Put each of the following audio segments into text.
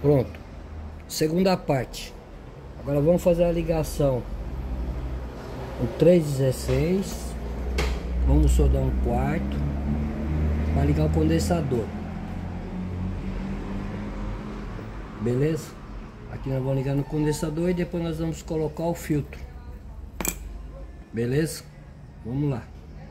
Pronto. Segunda parte. Agora vamos fazer a ligação com 316. Vamos soldar um quarto para ligar o condensador. Beleza? Aqui nós vamos ligar no condensador e depois nós vamos colocar o filtro. Beleza? Vamos lá.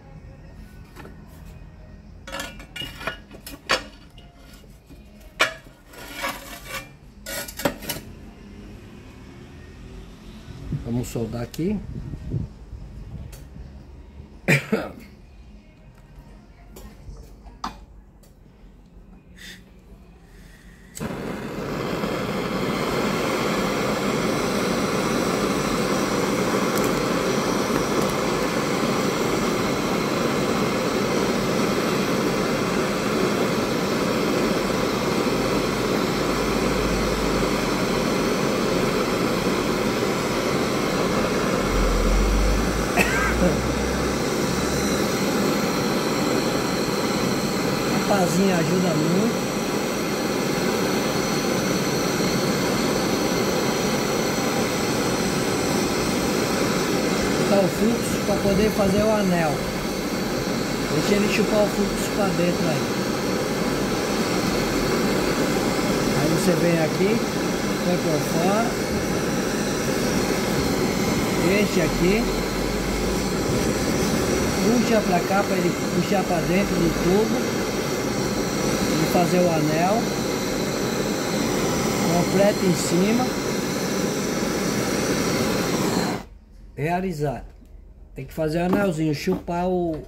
Vamos soldar aqui. A pazinha ajuda muito. Chupar o fluxo para poder fazer o anel. Deixa ele chupar o fluxo para dentro aí. Aí você vem aqui, põe por fora, enche aqui, puxa para cá para ele puxar para dentro do tubo. Fazer o anel, completa em cima, realizado. Tem que fazer o anelzinho, chupar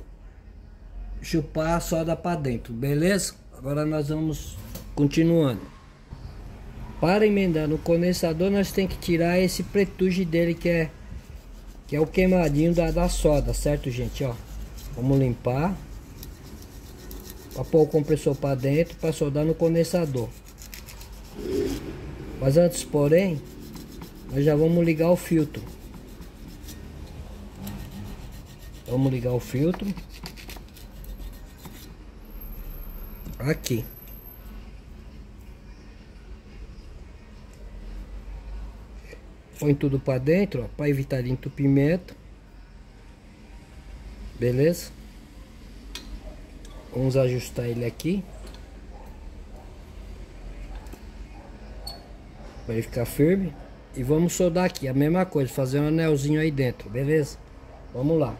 a solda para dentro, beleza? Agora nós vamos continuando. Para emendar no condensador, nós tem que tirar esse pretuge dele que é o queimadinho da solda, certo, gente? Ó, vamos limpar. Para pôr o compressor para dentro, para soldar no condensador. Mas antes, porém, nós já vamos ligar o filtro. Vamos ligar o filtro. Aqui. Põe tudo para dentro, para evitar entupimento. Beleza? Vamos ajustar ele aqui para ele ficar firme. E vamos soldar aqui a mesma coisa, fazer um anelzinho aí dentro, beleza? Vamos lá.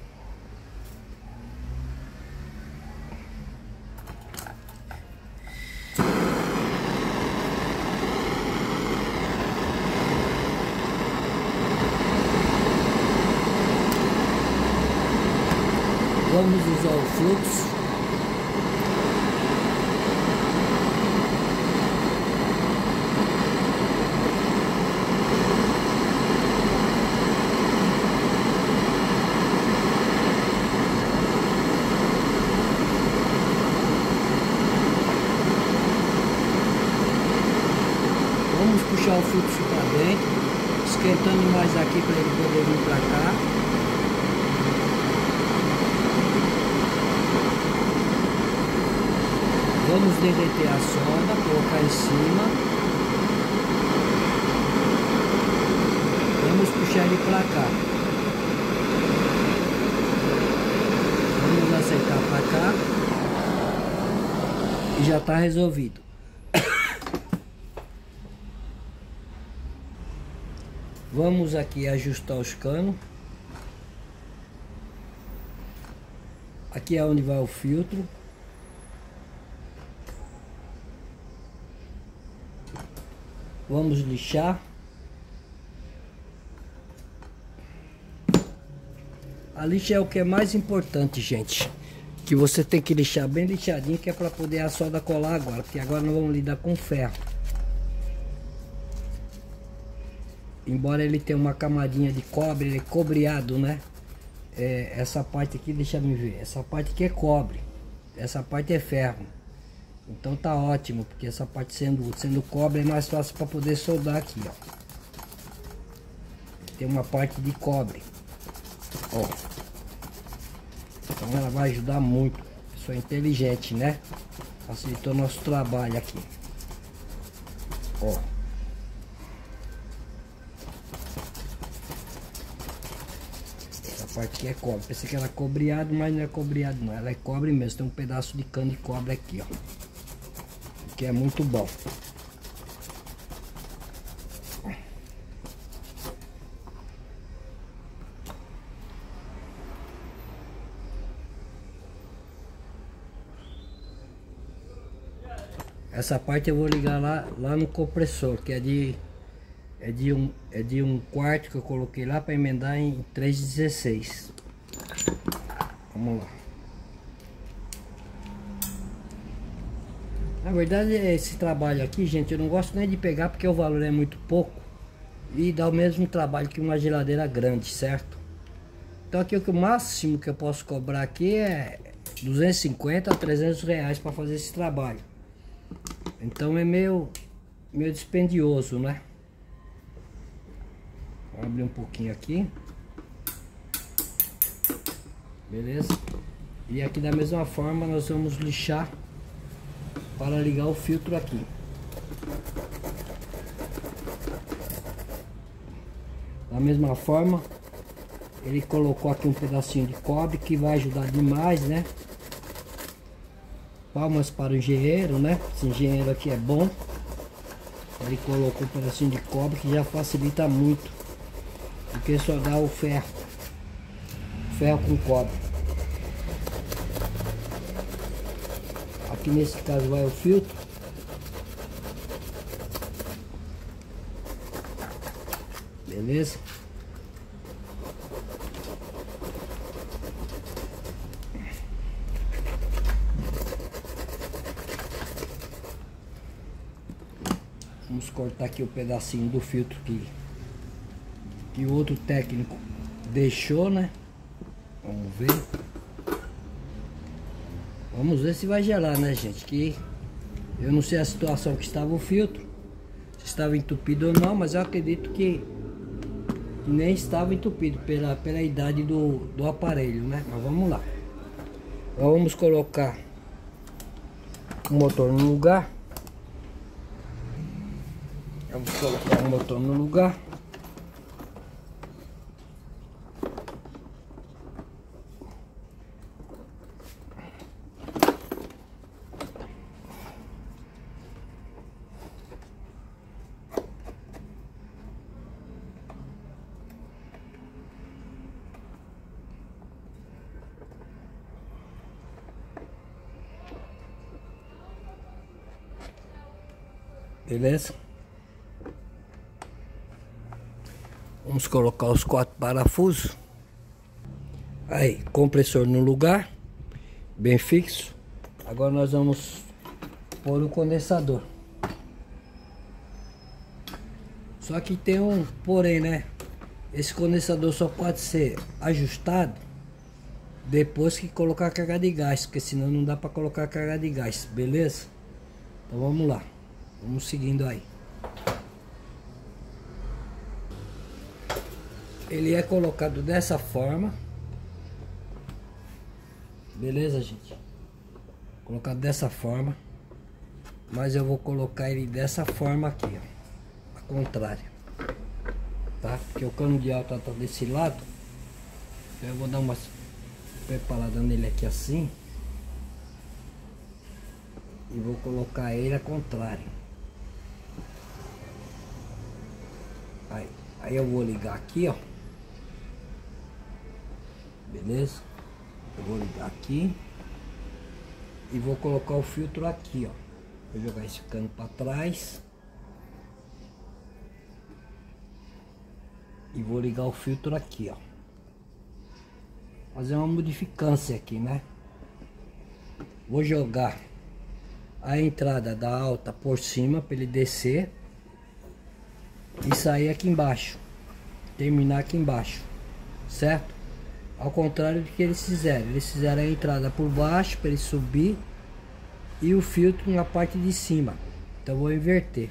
Vamos usar o fluxo. Vamos puxar o fluxo para dentro, esquentando mais aqui para ele poder vir para cá. Vamos derreter a solda, colocar em cima. Vamos puxar ele para cá. Vamos aceitar para cá. E já está resolvido. Vamos aqui ajustar os canos. Aqui é onde vai o filtro. Vamos lixar. A lixa é o que é mais importante, gente. Que você tem que lixar bem lixadinho, que é para poder a solda colar agora. Porque agora nós vamos lidar com ferro. Embora ele tenha uma camadinha de cobre, ele é cobreado, né? Essa parte aqui, deixa eu ver. Essa parte aqui é cobre. Essa parte é ferro. Então tá ótimo, porque essa parte sendo cobre é mais fácil para poder soldar aqui, ó. Tem uma parte de cobre, ó. Então ela vai ajudar muito. Pessoa inteligente, né? Facilitou nosso trabalho aqui. Ó. Essa parte aqui é cobre. Pensei que era cobreado, mas não é cobreado não. Ela é cobre mesmo. Tem um pedaço de cano de cobre aqui, ó. Que é muito bom. Essa parte eu vou ligar lá no compressor, que é de um quarto que eu coloquei lá para emendar em 3,16. Vamos lá. Na verdade, esse trabalho aqui, gente, eu não gosto nem de pegar porque o valor é muito pouco e dá o mesmo trabalho que uma geladeira grande, certo? Então aqui o máximo que eu posso cobrar aqui é 250 a 300 reais para fazer esse trabalho. Então é meio dispendioso, né? Vou abrir um pouquinho aqui. Beleza? E aqui da mesma forma nós vamos lixar para ligar o filtro aqui. Da mesma forma, ele colocou aqui um pedacinho de cobre que vai ajudar demais, né? Palmas para o engenheiro, né? Esse engenheiro aqui é bom. Ele colocou um pedacinho de cobre que já facilita muito, porque só dá o ferro com cobre. Aqui nesse caso vai o filtro. Beleza? Vamos cortar aqui o pedacinho do filtro que o outro técnico deixou, né? Vamos ver. Vamos ver se vai gelar, né, gente? Que eu não sei a situação que estava o filtro, se estava entupido ou não, mas eu acredito que nem estava entupido pela idade do aparelho, né? Mas vamos lá. Vamos colocar o motor no lugar. Vamos colocar o motor no lugar. Beleza? Vamos colocar os 4 parafusos. Aí, compressor no lugar, bem fixo. Agora nós vamos pôr o condensador. Só que tem um porém, né? Esse condensador só pode ser ajustado depois que colocar a carga de gás, porque senão não dá para colocar a carga de gás, beleza? Então vamos lá, vamos seguindo aí. Ele é colocado dessa forma, beleza, gente? Colocado dessa forma, mas eu vou colocar ele dessa forma aqui, ó, ao contrário, tá? Porque o cano de alta tá desse lado, então eu vou dar uma preparada nele aqui assim e vou colocar ele ao contrário. Aí eu vou ligar aqui, ó. Beleza? Eu vou ligar aqui e vou colocar o filtro aqui, ó. Vou jogar esse cano para trás e vou ligar o filtro aqui, ó. Fazer uma modificância aqui, né? Vou jogar a entrada da alta por cima para ele descer e sair aqui embaixo, terminar aqui embaixo, certo? Ao contrário do que eles fizeram a entrada por baixo para ele subir e o filtro na parte de cima. Então eu vou inverter.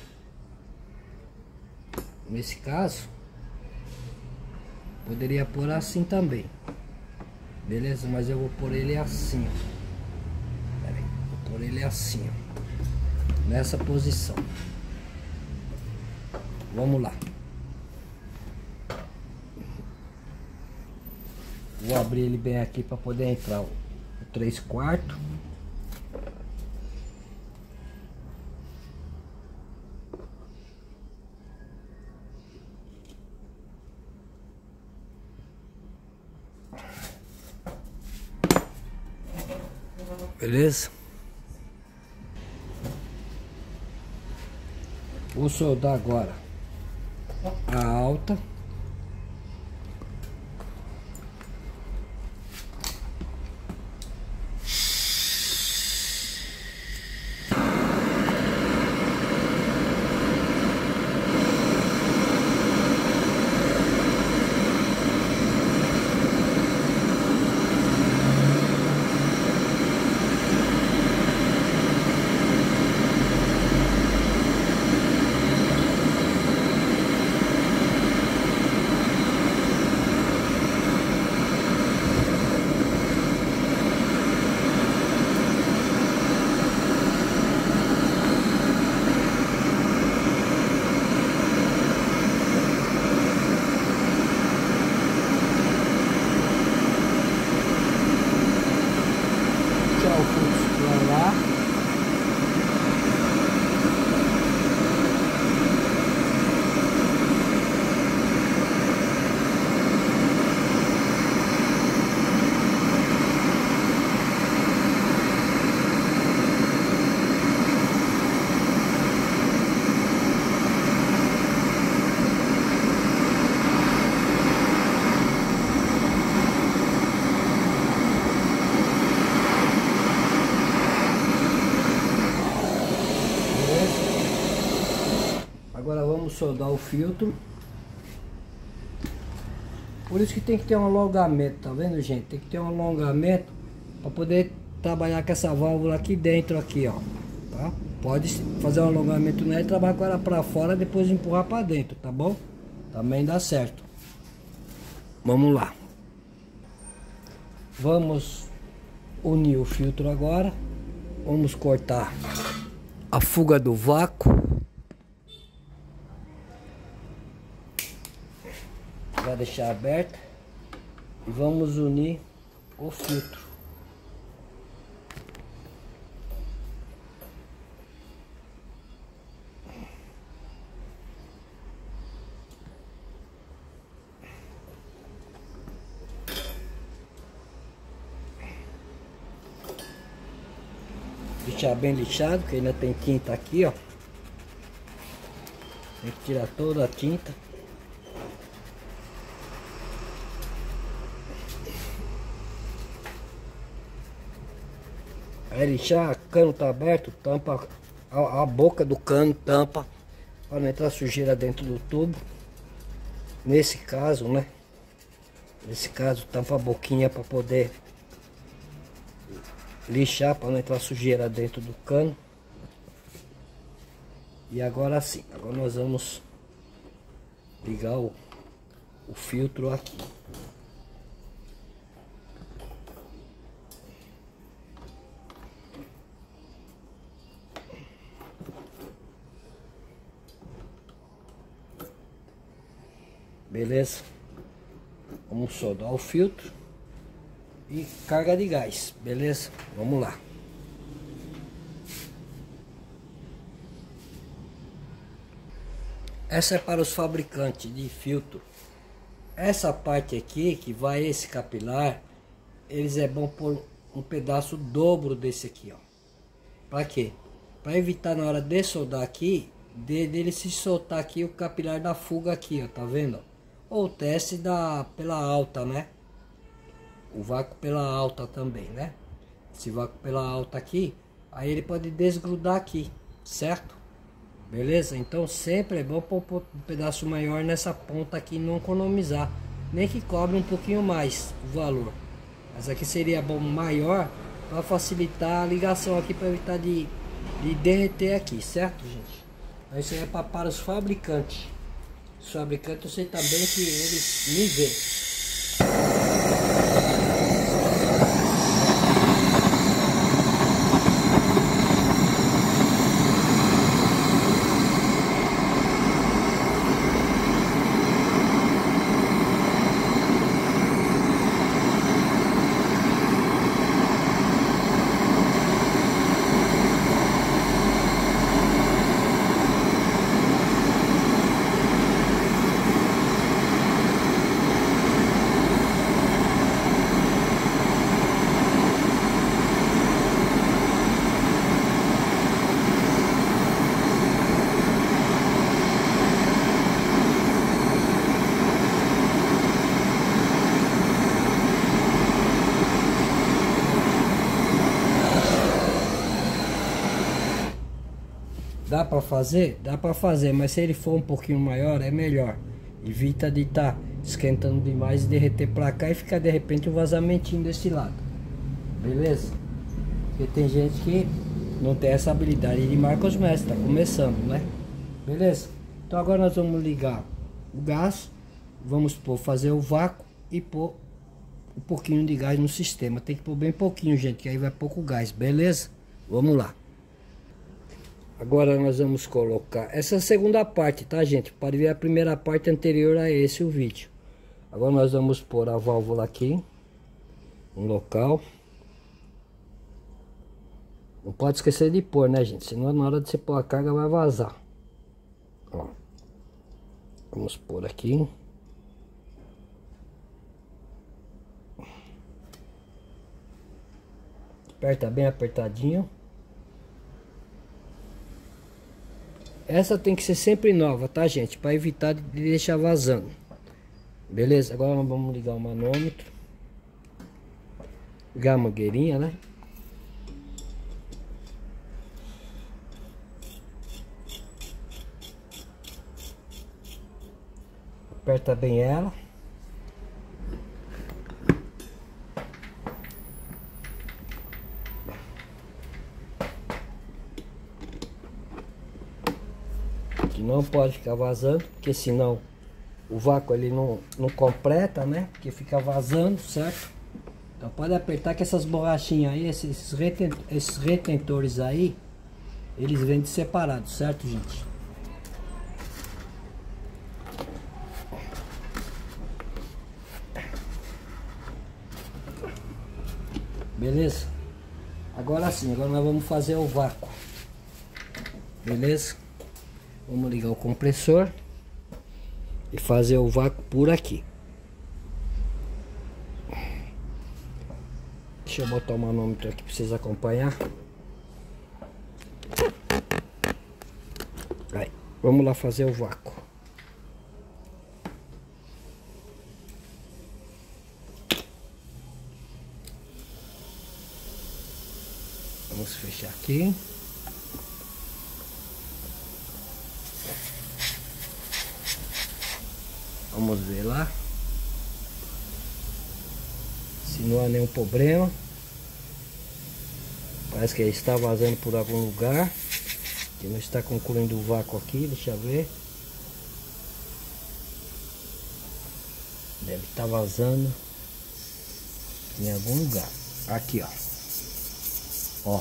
Nesse caso, poderia pôr assim também, beleza? Mas eu vou pôr ele assim, ó. Pera aí, vou pôr ele assim, ó, nessa posição. Vamos lá. Vou abrir ele bem aqui para poder entrar o 3/4. Beleza? Vou soldar agora a alta. O fluxo para lá. Agora vamos soldar o filtro. Por isso que tem que ter um alongamento, tá vendo, gente? Tem que ter um alongamento para poder trabalhar com essa válvula aqui dentro, aqui, ó. Tá? Pode fazer um alongamento nela e trabalhar com ela para fora, depois empurrar para dentro, tá bom? Também dá certo. Vamos lá. Vamos unir o filtro agora. Vamos cortar a fuga do vácuo. Vai deixar aberta e vamos unir o filtro. Deixar bem lixado, porque ainda tem tinta aqui, ó. Tem que tirar toda a tinta. Aí lixar, o cano tá aberto, tampa a boca do cano, tampa para não entrar sujeira dentro do tubo. Nesse caso, né? Nesse caso, tampa a boquinha para poder lixar, para não entrar sujeira dentro do cano. E agora sim, agora nós vamos ligar o filtro aqui. Beleza? Vamos soldar o filtro e carga de gás, beleza? Vamos lá. Essa é para os fabricantes de filtro. Essa parte aqui que vai esse capilar, eles é bom pôr um pedaço dobro desse aqui, ó. Para quê? Para evitar na hora de soldar aqui, dele se soltar aqui o capilar da fuga aqui, ó, tá vendo? Ou o teste pela alta, né? O vácuo pela alta também, né? Esse vácuo pela alta aqui, aí ele pode desgrudar aqui, certo? Beleza? Então sempre é bom pôr um pedaço maior nessa ponta aqui, não economizar. Nem que cobre um pouquinho mais o valor. Mas aqui seria bom maior para facilitar a ligação aqui, para evitar de derreter aqui, certo, gente? Então isso aí é para os fabricantes. Os fabricantes eu sei também que eles me veem. Dá para fazer? Dá para fazer, mas se ele for um pouquinho maior é melhor. Evita de estar esquentando demais e derreter para cá e ficar de repente um vazamentinho desse lado. Beleza? Porque tem gente que não tem essa habilidade de Marcos Mestre, tá começando, né? Beleza? Então agora nós vamos ligar o gás, vamos fazer o vácuo e pôr um pouquinho de gás no sistema. Tem que pôr bem pouquinho, gente, que aí vai pouco gás, beleza? Vamos lá. Agora nós vamos colocar essa segunda parte, tá, gente? Pode ver a primeira parte anterior a esse o vídeo. Agora nós vamos pôr a válvula aqui no local. Não pode esquecer de pôr, né, gente? Senão na hora de você pôr a carga vai vazar. Ó. Vamos pôr aqui. Aperta bem apertadinho. Essa tem que ser sempre nova, tá, gente? Para evitar de deixar vazando. Beleza? Agora nós vamos ligar o manômetro. Ligar a mangueirinha, né? Aperta bem ela. Que não pode ficar vazando, porque senão o vácuo ele não completa, né? Porque fica vazando, certo? Então pode apertar que essas borrachinhas aí, esses retentores aí, eles vêm de separado, certo, gente? Beleza? Agora sim, agora nós vamos fazer o vácuo. Beleza? Vamos ligar o compressor e fazer o vácuo por aqui. Deixa eu botar o manômetro aqui para vocês acompanhar. Aí, vamos lá fazer o vácuo. Vamos fechar aqui. Vamos ver lá se não há nenhum problema. Parece que ele está vazando por algum lugar que não está concluindo o vácuo aqui. Deixa eu ver. Deve estar vazando em algum lugar. Aqui, ó.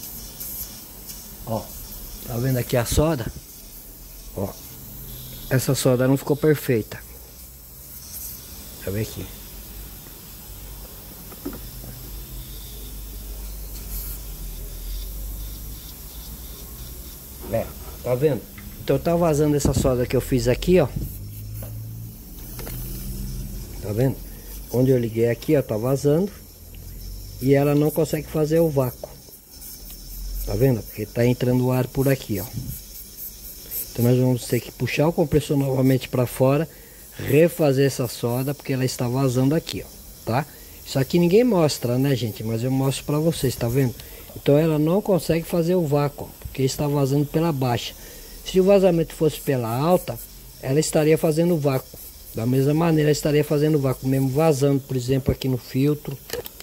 Ó, tá vendo aqui a soda? Ó, essa soda não ficou perfeita. Deixa eu ver aqui. Tá vendo? Então tá vazando essa soda que eu fiz aqui, ó. Tá vendo? Onde eu liguei aqui, ó, tá vazando. E ela não consegue fazer o vácuo. Tá vendo? Porque tá entrando o ar por aqui, ó. Então nós vamos ter que puxar o compressor novamente para fora, refazer essa soda, porque ela está vazando aqui, ó, tá? Isso aqui ninguém mostra, né, gente? Mas eu mostro para vocês, tá vendo? Então ela não consegue fazer o vácuo, porque está vazando pela baixa. Se o vazamento fosse pela alta, ela estaria fazendo vácuo. Da mesma maneira, ela estaria fazendo vácuo, mesmo vazando, por exemplo, aqui no filtro,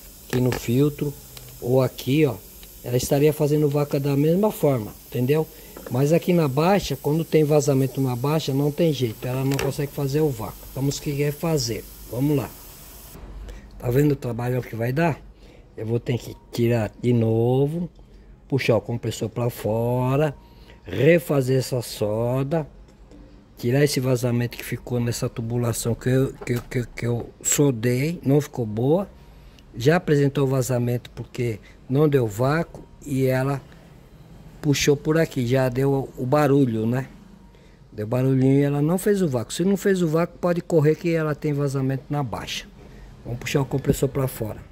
ou aqui, ó. Ela estaria fazendo vácuo da mesma forma, entendeu? Mas aqui na baixa, quando tem vazamento na baixa, não tem jeito, ela não consegue fazer o vácuo. Vamos que quer fazer. Vamos lá. Tá vendo o trabalho que vai dar? Eu vou ter que tirar de novo, puxar o compressor para fora, refazer essa soda, tirar esse vazamento que ficou nessa tubulação que eu soldei, não ficou boa. Já apresentou vazamento porque não deu vácuo e ela puxou por aqui, já deu o barulho, né? Deu barulhinho e ela não fez o vácuo. Se não fez o vácuo, pode correr que ela tem vazamento na baixa. Vamos puxar o compressor para fora.